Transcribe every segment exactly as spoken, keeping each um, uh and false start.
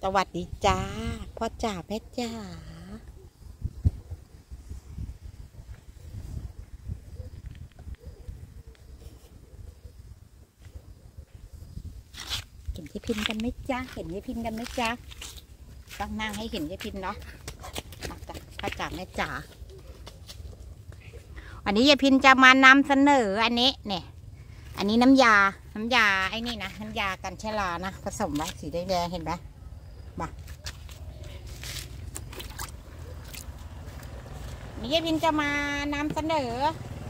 วัสดีจ้าพ่อจ๋าแม่จ๋าเห็นยายพินกันไหมจ้าเห็นยายพินกันไหมจ้าต้องนั่งให้เห็นยายพินเนาะพ่อจ๋าแม่จ๋าวันนี้ยายพินจะมานำเสนออันนี้เนี่ยอันนี้น้ำยาน้ำยาไอ้นี่นะน้ำยากันเชื้อรานะผสมไว้สีแดงๆเห็นไหมมานี่ยายพินจะมานำเสนอ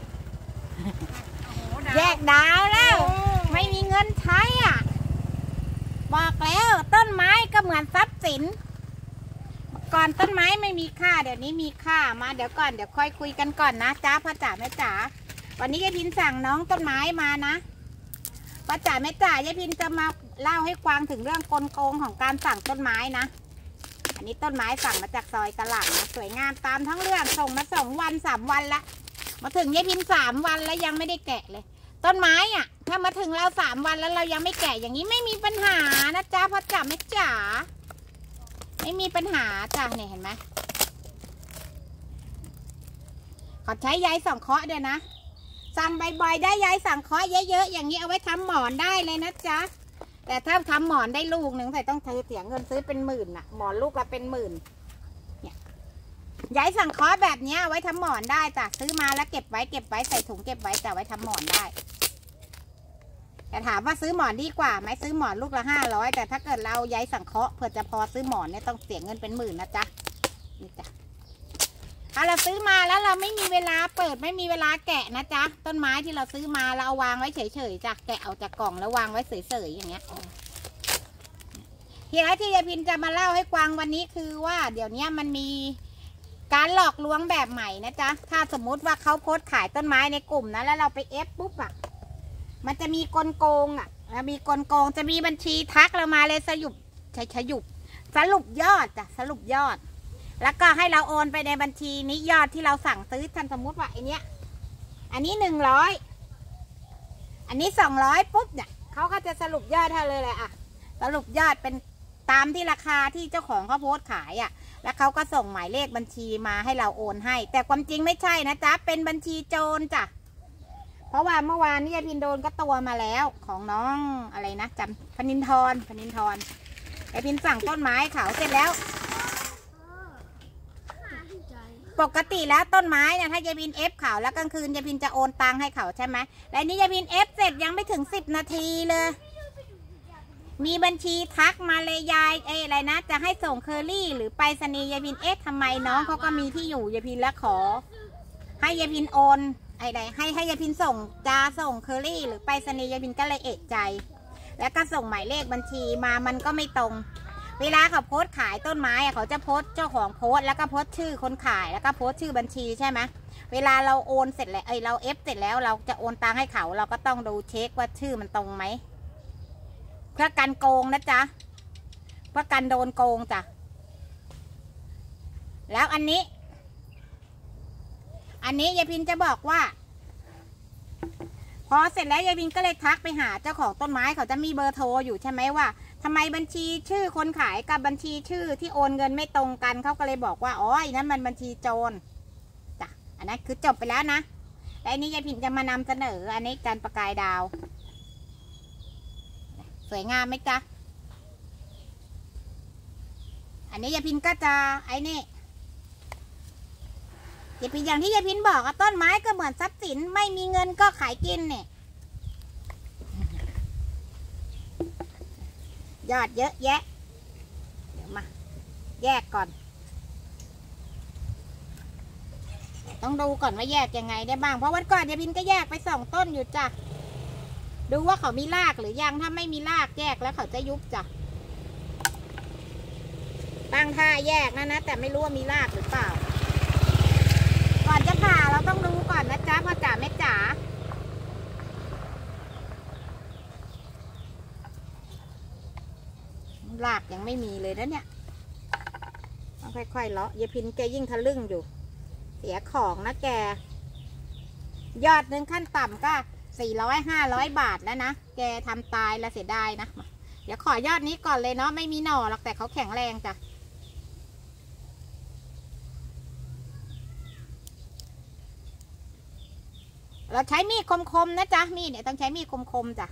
แยกดาวแล้วไม่มีเงินใช้อ่ะบอกแล้วต้นไม้ก็เหมือนทรัพย์สินก่อนต้นไม้ไม่มีค่าเดี๋ยวนี้มีค่ามาเดี๋ยวก่อนเดี๋ยวค่อยคุยกันก่อนนะจ้าพ่อจ๋าแม่จ๋าวันนี้ยายพินสั่งน้องต้นไม้มานะพ่อจ๋าแม่จ๋ายายพินจะมาเล่าให้ฟังถึงเรื่องกลโกงของการสั่งต้นไม้นะอันนี้ต้นไม้สั่งมาจากซอยตลาดนะสวยงามตามทั้งเรื่องส่งมาสองวันสามวันละมาถึงยายพินสามวันแล้วยังไม่ได้แกะเลยต้นไม้อ่ะถ้ามาถึงเราสามวันแล้วเรายังไม่แกะอย่างนี้ไม่มีปัญหานะจ้าพ่อจ๋าแม่จ๋าไม่มีปัญหาจ้ะเนี่ยเห็นไหมขอใช้ใยสังเคราะห์เดี๋ยวนะสั่งบ่อยๆได้ใยสังเคราะห์เยอะๆอย่างนี้เอาไว้ทำหมอนได้เลยนะจ๊ะแต่ถ้าทำหมอนได้ลูกหนึ่งใส่ต้องเสียเงินซื้อเป็นหมื่นน่ะหมอนลูกละเป็นหมื่นเนี่ยใยสังเคราะห์แบบนี้เอาไว้ทำหมอนได้จ้ะซื้อมาแล้วเก็บไว้เก็บไว้ใส่ถุงเก็บไว้แต่ไว้ทำหมอนได้แต่ถามว่าซื้อหมอนดีกว่าไหมซื้อหมอนลูกละห้าร้อยแต่ถ้าเกิดเราใยสังเคราะห์เพื่อจะพอซื้อหมอนเนี่ยต้องเสียเงินเป็นหมื่นนะจ๊ะนี่จ้ะถ้าเราซื้อมาแล้วเราไม่มีเวลาเปิดไม่มีเวลาแกะนะจ๊ะต้นไม้ที่เราซื้อมาเราเอาวางไว้เฉยๆจ้ะแกะเอาจากกล่องแล้ววางไว้เฉยๆอย่างเงี้ยทีแรกที่ยายพินจะมาเล่าให้ฟังวันนี้คือว่าเดี๋ยวนี้มันมีการหลอกลวงแบบใหม่นะจ๊ะถ้าสมมุติว่าเขาโพสต์ขายต้นไม้ในกลุ่มนะแล้วเราไปเอฟปุ๊บอ่ะมันจะมีกลโกงอ่ะมีกลโกงจะมีบัญชีทักเรามาเลยสรุปใช้ขยุบสรุปยอดจ้ะสรุปยอดแล้วก็ให้เราโอนไปในบัญชีนี้ยอดที่เราสั่งซื้อท่านสมมุติว่าไอเนี้ยอันนี้หนึ่งร้อยอันนี้สองร้อยปุ๊บเนี่ยเขาก็จะสรุปยอดให้เลยแหละอ่ะสรุปยอดเป็นตามที่ราคาที่เจ้าของเขาโพสต์ขายอ่ะแล้วเขาก็ส่งหมายเลขบัญชีมาให้เราโอนให้แต่ความจริงไม่ใช่นะจ๊ะเป็นบัญชีโจรจ้ะเพราะว่าเมื่อวานนี้ยายพินโดนก็ตัวมาแล้วของน้องอะไรนะจำพนินทรพนินทรยายพินสั่งต้นไม้เขาเสร็จแล้วปกติแล้วต้นไม้เนี่ยถ้ายายพินเอฟเขาแล้วกลางคืนยายพินจะโอนตังค์ให้เขาใช่ไหมและนี่ยายพินเอฟเสร็จยังไม่ถึงสิบนาทีเลยมีบัญชีทักมาเลยยายเออะไรนะจะให้ส่งเคอรี่หรือไปรษณีย์ยายพินเอ๊ะทำไมน้องเขาก็มีที่อยู่ยายพินแล้วขอให้ยายพินโอนอะไรให้ให้ยายพินส่งจะส่งเคอรี่หรือไปรษณีย์ยายพินก็เลยเอะใจแล้วก็ส่งหมายเลขบัญชีมามันก็ไม่ตรงเวลาเขาโพสต์ขายต้นไม้เขาจะโพสต์เจ้าของโพสต์แล้วก็โพสต์ชื่อคนขายแล้วก็โพสต์ชื่อบัญชีใช่ไหมเวลาเราโอนเสร็จแล้วเอ้ยเราเอฟเสร็จแล้วเราจะโอนตังค์ให้เขาเราก็ต้องดูเช็คว่าชื่อมันตรงไหมเพื่อกันโกงนะจ๊ะเพื่อกันโดนโกงจ้ะแล้วอันนี้อันนี้ยายพินจะบอกว่าพอเสร็จแล้วยายพินก็เลยทักไปหาเจ้าของต้นไม้เขาจะมีเบอร์โทรอยู่ใช่ไหมว่าทำไมบัญชีชื่อคนขายกับบัญชีชื่อที่โอนเงินไม่ตรงกันเขาก็เลยบอกว่าอ๋อไอ้นั้นมันบัญชีโจรจ้ะอันนั้นคือจบไปแล้วนะและอันนี้ยายพินจะมานำเสนออันนี้จันทร์ประกายดาวสวยงามไหมจ๊ะอันนี้ยายพินก็จะไอ้นี่ยายพินอย่างที่ยายพินบอกอะต้นไม้ก็เหมือนทรัพย์สินไม่มีเงินก็ขายกินเนี่ยยอดเยอะแยะเดี๋ยวมาแยกก่อนต้องดูก่อนว่าแยกยังไงได้บ้างเพราะวันก่อนยายพินก็แยกไปสองต้นอยู่จ้ะดูว่าเขามีรากหรือยังถ้าไม่มีรากแยกแล้วเขาจะยุบจ้ะตั้งท่าแยกนะนะแต่ไม่รู้ว่ามีรากหรือเปล่าก่อนจะผ่าเราต้องดูก่อนนะจ๊ะพ่อจ๋าแม่จ๋ารากยังไม่มีเลยนะเนี่ยต้องค่อยๆเลาะยายพินแกยิ่งทะลึ่งอยู่เสียของนะแกยอดหนึ่งขั้นต่ำก็สี่ร้อยห้าร้อยบาทแล้วนะแกทำตายแล้วเสียดายนะเดี๋ยวขอยอดนี้ก่อนเลยเนาะไม่มีหน่อหรอกแต่เขาแข็งแรงจ้ะเราใช้มีดคมๆนะจ๊ะมีดเนี่ยต้องใช้มีดคมๆจ้ะ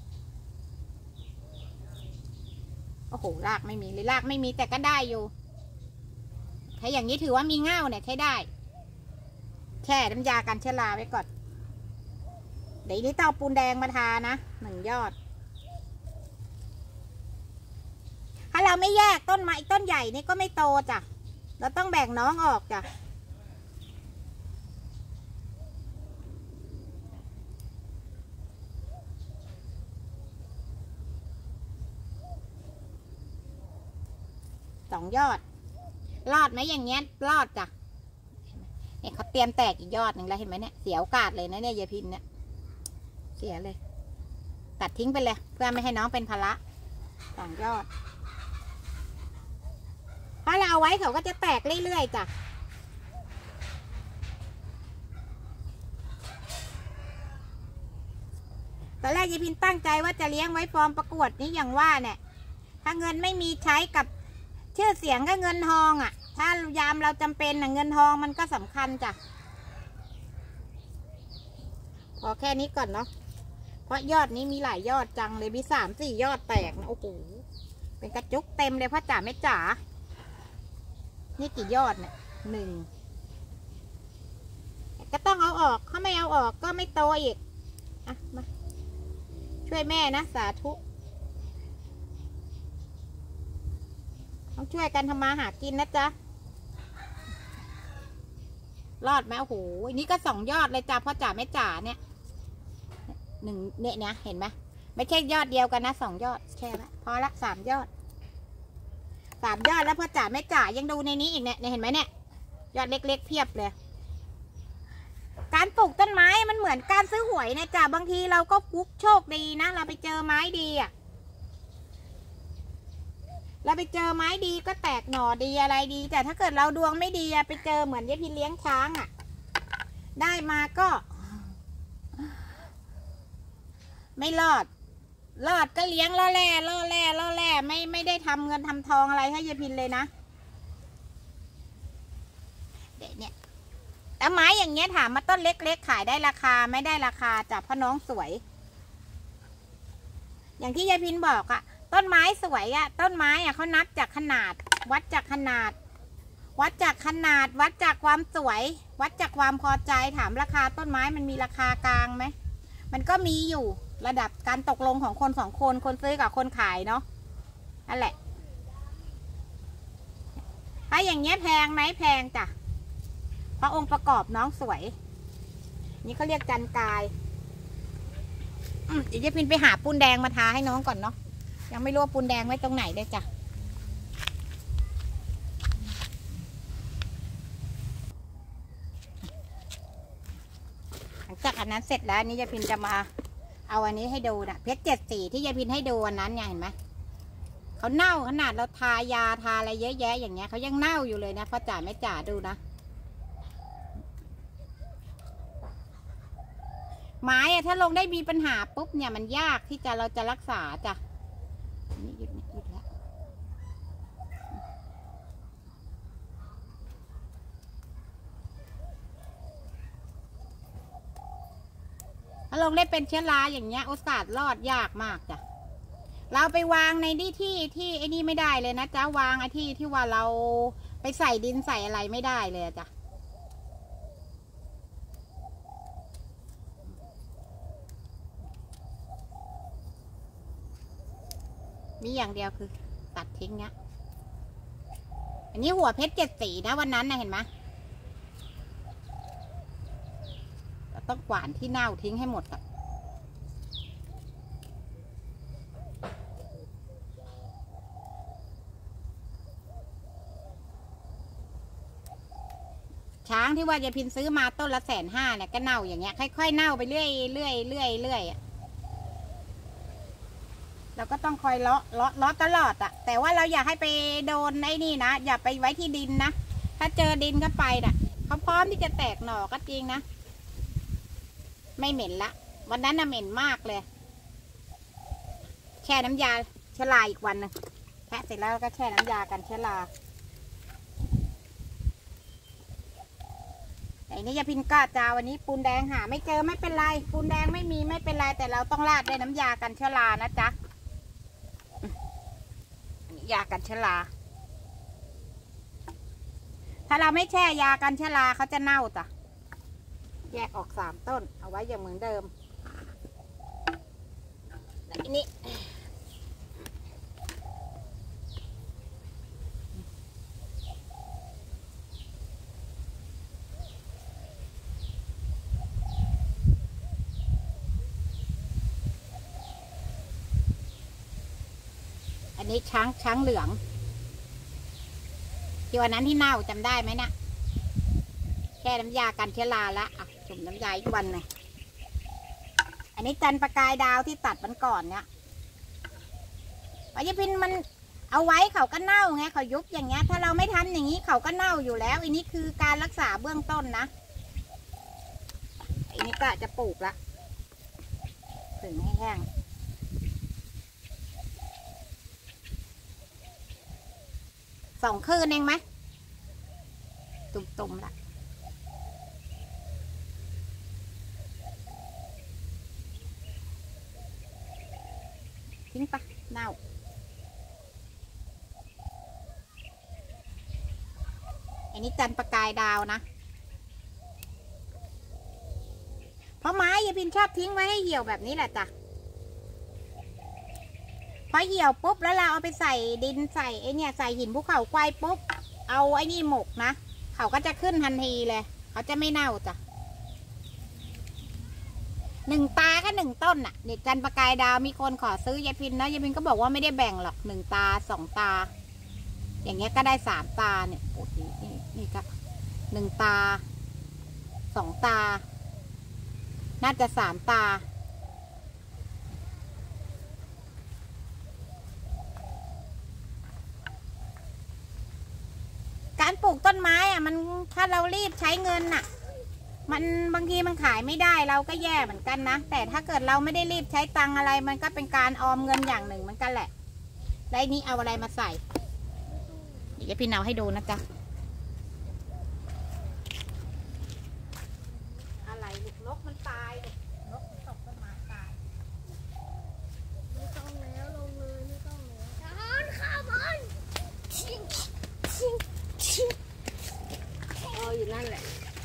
โอ้โหรากไม่มีเลยรากไม่มีแต่ก็ได้อยู่ถ้าอย่างนี้ถือว่ามีเง่าเนี่ยใช้ได้แช่น้ำยากันเชื้อราไว้ก่อนเดี๋ยวนี้ต้องเอาปูนแดงมาทานะหนึ่งยอดถ้าเราไม่แยกต้นไม้ต้นใหญ่นี่ก็ไม่โตจ้ะเราต้องแบ่งน้องออกจ้ะสองยอดรอดไหมอย่างเงี้ยรอดจ้ะเนี่ยเขาเตรียมแตกอีกยอดหนึ่งแล้วเห็นไหมเนี่ยเสียโอกาสเลยนะเนี่ยยายพินเนี่ยเสียเลยตัดทิ้งไปเลยเพื่อไม่ให้น้องเป็นภาระสองยอดถ้าเราเอาไว้เขาก็จะแตกเรื่อยๆจ้ะตอนแรกยายพินตั้งใจว่าจะเลี้ยงไว้ฟอร์มประกวดนี้อย่างว่าเนี่ยถ้าเงินไม่มีใช้กับชื่อเสียงก็เงินทองอ่ะถ้ายามเราจำเป็นนะเงินทองมันก็สำคัญจ้ะพอแค่นี้ก่อนเนาะเพราะยอดนี้มีหลายยอดจังเลยมีสามสี่ยอดแตกนะโอ้โหเป็นกระจุกเต็มเลยพ่อจ๋าแม่จ๋านี่กี่ยอดเนี่ยหนึ่งก็ต้องเอาออกเขาไม่เอาออกก็ไม่โตอีกอ่ะมาช่วยแม่นะสาธุต้องช่วยกันทำมาหากินนะจ๊ะรอดไหมโอ้โหนี่ก็สองยอดเลยจ้ะพ่อจ๋าแม่จ๋าเนี่ยหนึ่งเนี่ยนะเห็นไหมไม่ใช่ยอดเดียวกันนะสองยอดแค่ละพอละสามยอดสามยอดแล้วพ่อจ๋าแม่จ๋ายังดูในนี้อีกเนี่ยเห็นไหมเนี่ยยอดเล็กๆเพียบเลยการปลูกต้นไม้มันเหมือนการซื้อหวยนะจ๊ะบางทีเราก็ฟุกโชคดีนะเราไปเจอไม้ดีอ่ะเราไปเจอไม้ดีก็แตกหน่อดีอะไรดีแต่ถ้าเกิดเราดวงไม่ดีไปเจอเหมือนยายพินเลี้ยงช้างอ่ะได้มาก็ไม่รอดรอดก็เลี้ยงล่อแร่ล่อแร่ล่อแร่ไม่ไม่ได้ทำเงินทำทองอะไรให้ยายพินเลยนะเด็กเนี่ยแต่ไม้อย่างเงี้ยถามมาต้นเล็กๆขายได้ราคาไม่ได้ราคาจากพ่อน้องสวยอย่างที่ยายพินบอกอะต้นไม้สวยอะต้นไม้อะเขานับจากขนาดวัดจากขนาดวัดจากขนาดวัดจากความสวยวัดจากความพอใจถามราคาต้นไม้มันมีราคากลางไหมมันก็มีอยู่ระดับการตกลงของคนสองคนคนซื้อกับคนขายเนาะนั่นแหละถ้าอย่างเงี้ยแพงไหมแพงจ้ะเพราะองค์ประกอบน้องสวยนี่เขาเรียกจันกายเดี๋ยวจะพินไปหาปูนแดงมาทาให้น้องก่อนเนาะยังไม่รู้ว่าปูนแดงไว้ตรงไหนเลยจ้ะหลังจากอันนั้นเสร็จแล้วนี่ยายพินจะมาเอาอันนี้ให้ดูนะเพชรเจ็ดสีที่ยายพินให้ดูวันนั้นเนี่ยเห็นไหมเขาเน่าขนาดเราทายาทาอะไรเยอะแยะอย่างเงี้ยเขายังเน่าอยู่เลยนะพ่อจ๋าแม่จ๋าดูนะไม้อะถ้าลงได้มีปัญหาปุ๊บเนี่ยมันยากที่จะเราจะรักษาจ้ะนี่หยุดหยุดแล้วถ้าลงได้เป็นเชื้อราอย่างเงี้ยโอกาสรอดยากมากจ้ะเราไปวางในที่ที่ที่ไอ้นี่ไม่ได้เลยนะจ๊ะวางไอ้ที่ที่ว่าเราไปใส่ดินใส่อะไรไม่ได้เลยจ้ะมีอย่างเดียวคือตัดทิ้งเนี้ยอันนี้หัวเพชรเจ็ดสีนะวันนั้นนะเห็นไหมเราต้องกวาดที่เน่าทิ้งให้หมดก่อนช้างที่ว่ายายพินซื้อมาต้นละแสนห้าเนี่ยก็เน่าอย่างเงี้ยค่อยๆเน่าไปเรื่อยเรื่อยเรื่อยเรื่อยอ่ะเราก็ต้องคอยเลาะเลาะเลาะตลอดอะแต่ว่าเราอย่าให้ไปโดนไอ้นี่นะอย่าไปไว้ที่ดินนะถ้าเจอดินก็ไปน่ะเขาพร้อมที่จะแตกหน่อก็จริงนะไม่เหม็นละวันนั้นน่ะเหม็นมากเลยแช่น้ำยาเชื้อราอีกวันนึงแคะเสร็จแล้วก็แช่น้ำยากันเชื้อราแต่นี่ยาพินก็จะวันนี้ปูนแดงหาไม่เจอไม่เป็นไรปูนแดงไม่มีไม่เป็นไรแต่เราต้องราดด้วยน้ำยากันเชื้อรานะจ๊ะยากันเชื้อราถ้าเราไม่แช่ยากันเชื้อราเขาจะเน่าจ้ะแยกออกสามต้นเอาไว้อย่างเหมือนเดิมแล้วทีนี้อันนี้ช้างช้างเหลืองที่วันนั้นที่เน่าจำได้ไหมเนี่ยแช่น้ำยากันเชื้อราละอ่ะจุ่มน้ำยาอีกวันหนึ่งอันนี้จันประกายดาวที่ตัดมันก่อนเนี่ยปายพินมันเอาไว้เขาก็เน่าไงเขายุบอย่างเงี้ยถ้าเราไม่ทำอย่างนี้เขาก็เน่าอยู่แล้วอันนี้คือการรักษาเบื้องต้นนะอันนี้ก็จะปลูกละถึงให้แห้งสองคืนเองไหมตุ่มๆละทิ้งปะเน่าอันนี้จันประกายดาวนะเพราะไม้ยายพินชอบทิ้งไว้ให้เหี่ยวแบบนี้แหละจ้ะพอเหี่ยวปุ๊บแล้วเราเอาไปใส่ดินใส่ไอเนี่ยใส่หินภูเขาควายปุ๊บเอาไอ้นี่หมกนะเขาก็จะขึ้นทันทีเลยเขาจะไม่เน่าจ้ะหนึ่งตาก็หนึ่งต้นน่ะเด็กจันประกายดาวมีคนขอซื้อยายพินนะยายพินก็บอกว่าไม่ได้แบ่งหรอกหนึ่งตาสองตาอย่างเงี้ยก็ได้สามตาเนี่ยโอ้ยนี่นี่ครับหนึ่งตาสองตาน่าจะสามตาการปลูกต้นไม้อ่ะมันถ้าเรารีบใช้เงินน่ะมันบางทีมันขายไม่ได้เราก็แย่เหมือนกันนะแต่ถ้าเกิดเราไม่ได้รีบใช้ตังอะไรมันก็เป็นการออมเงินอย่างหนึ่งเหมือนกันแหละแล้วนี้เอาอะไรมาใส่เดี๋ยวพี่เอาให้ดูนะจ๊ะอะไรลูกนกมันตายเลยนกมันตกต้นไม้ตายไม่ต้องแล้วลงเลยไม่ต้องแล้วจอนข้าวมันชิงชิงชิงเอออยู่นั่นแหละ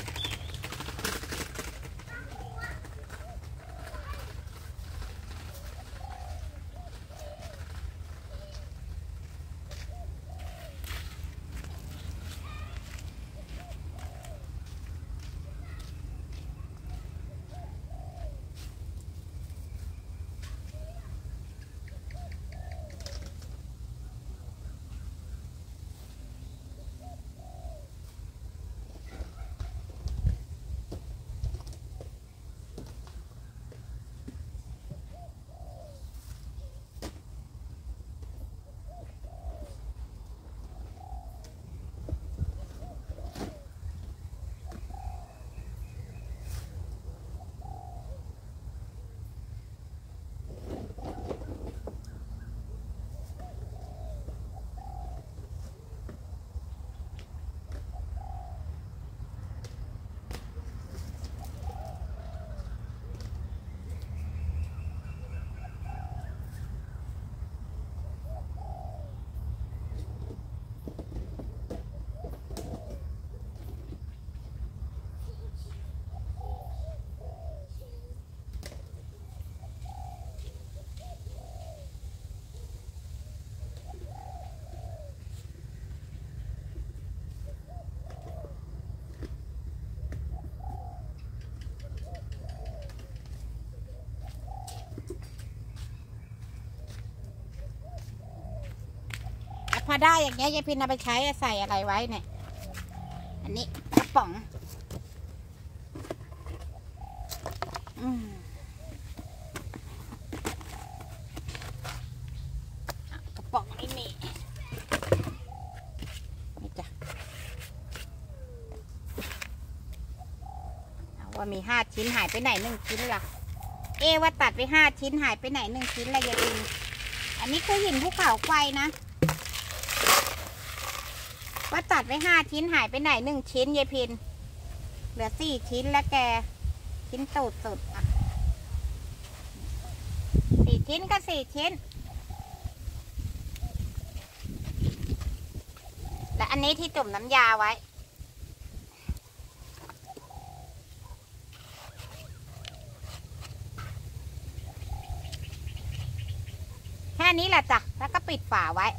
พอได้อย่างเงี้ยยายพินเอาไปใช้ใส่อะไรไว้เนี่ยอันนี้กระป๋องอืมกระป๋องไม่มีนี่จ้ะว่ามีห้าชิ้นหายไปไหนหนึ่งชิ้นล่ะเอว่าตัดไปห้าชิ้นหายไปไหนหนึ่งชิ้นละยายพินอันนี้คือหินภูเขาไฟนะว่าตัดไว้ห้าชิ้นหายไปไหนหนึ่งชิ้นยายพินเหลือสี่ชิ้นแล้วแกชิ้นตูดสุดอ่ะสี่ชิ้นก็สี่ชิ้นและอันนี้ที่จุ่มน้ำยาไว้แค่นี้แหละจ้ะแล้วก็ปิดฝาไว้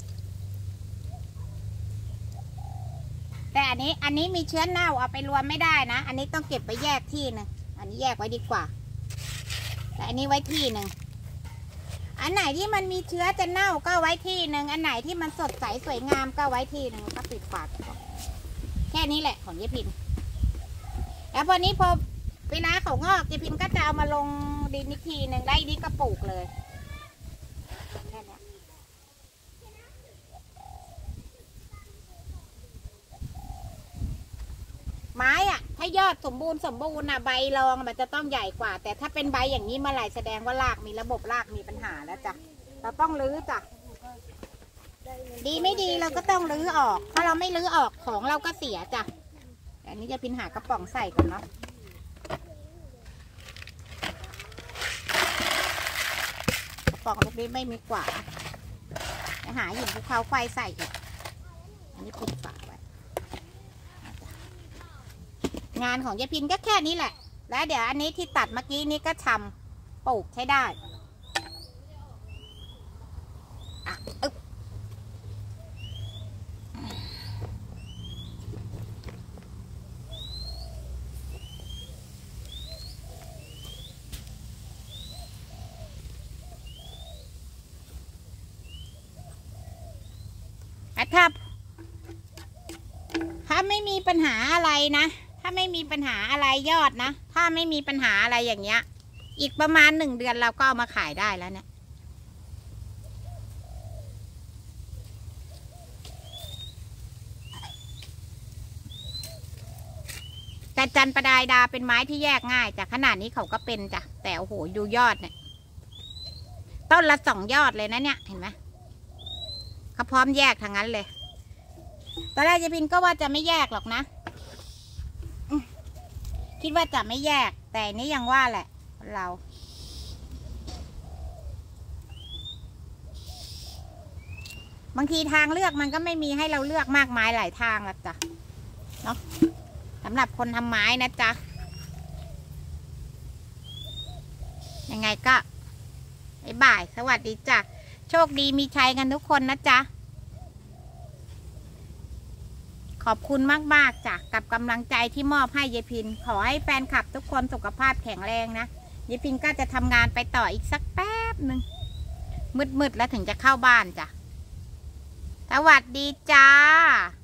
แต่อันนี้อันนี้มีเชื้อเน่าเอาไปรวมไม่ได้นะอันนี้ต้องเก็บไปแยกที่นึงอันนี้แยกไว้ดีกว่าแต่อันนี้ไว้ที่หนึ่งอันไหนที่มันมีเชื้อจะเน่าก็ไว้ที่หนึ่งอันไหนที่มันสดใสสวยงามก็ไว้ที่หนึ่งก็ปิดฝาแค่นี้แหละของยายพินแล้วพอนี้พอเวลาเขางอกยายพินก็จะเอามาลงดินอีกทีหนึ่งได้ดีก็ปลูกเลยแค่นี้ไม้อะถ้ายอดสมบูรณ์สมบูรณ์อะใบรองมันจะต้องใหญ่กว่าแต่ถ้าเป็นใบอย่างนี้เมื่อไหร่แสดงว่ารากมีระบบรากมีปัญหาแล้วจ้ะเราต้องรื้อจ้ะดีไม่ดีเราก็ต้องรื้อออกถ้าเราไม่รื้อออกของเราก็เสียจ้ะอันนี้จะพินหากระป๋องใส่ก่อนเนาะกระป๋องลูกนี้ไม่มีกว่าจะหาหินภูเขาไฟใส่อีกอันนี้ปิดฝาไว้งานของยายพินก็แค่นี้แหละแล้วเดี๋ยวอันนี้ที่ตัดเมื่อกี้นี้ก็ชำปลูกใช้ได้อ่ะอึ๊บถ้าถ้าไม่มีปัญหาอะไรนะถ้าไม่มีปัญหาอะไรยอดนะถ้าไม่มีปัญหาอะไรอย่างเงี้ยอีกประมาณหนึ่งเดือนเราก็เอามาขายได้แล้วเนี่ยแต่จันประดายดาเป็นไม้ที่แยกง่ายจากขนาดนี้เขาก็เป็นจ้ะแต่โอ้โหดูยอดเนี่ยต้นละสองยอดเลยนะเนี่ยเห็นไหมเขาพร้อมแยกทางนั้นเลยตอนแรกยายพินก็ว่าจะไม่แยกหรอกนะคิดว่าจะไม่แยกแต่นี่ยังว่าแหละเราบางทีทางเลือกมันก็ไม่มีให้เราเลือกมากมายหลายทางหรอกจ้ะเนาะสำหรับคนทำไม้นะจ๊ะยังไงก็บ๊ายบายสวัสดีจ้ะโชคดีมีชัยกันทุกคนนะจ๊ะขอบคุณมากๆจ้ะกับกำลังใจที่มอบให้ยายพินขอให้แฟนคลับทุกคนสุขภาพแข็งแรงนะยายพินก็จะทำงานไปต่ออีกสักแป๊บหนึ่งมืดๆแล้วถึงจะเข้าบ้านจ้ะสวัสดีจ้า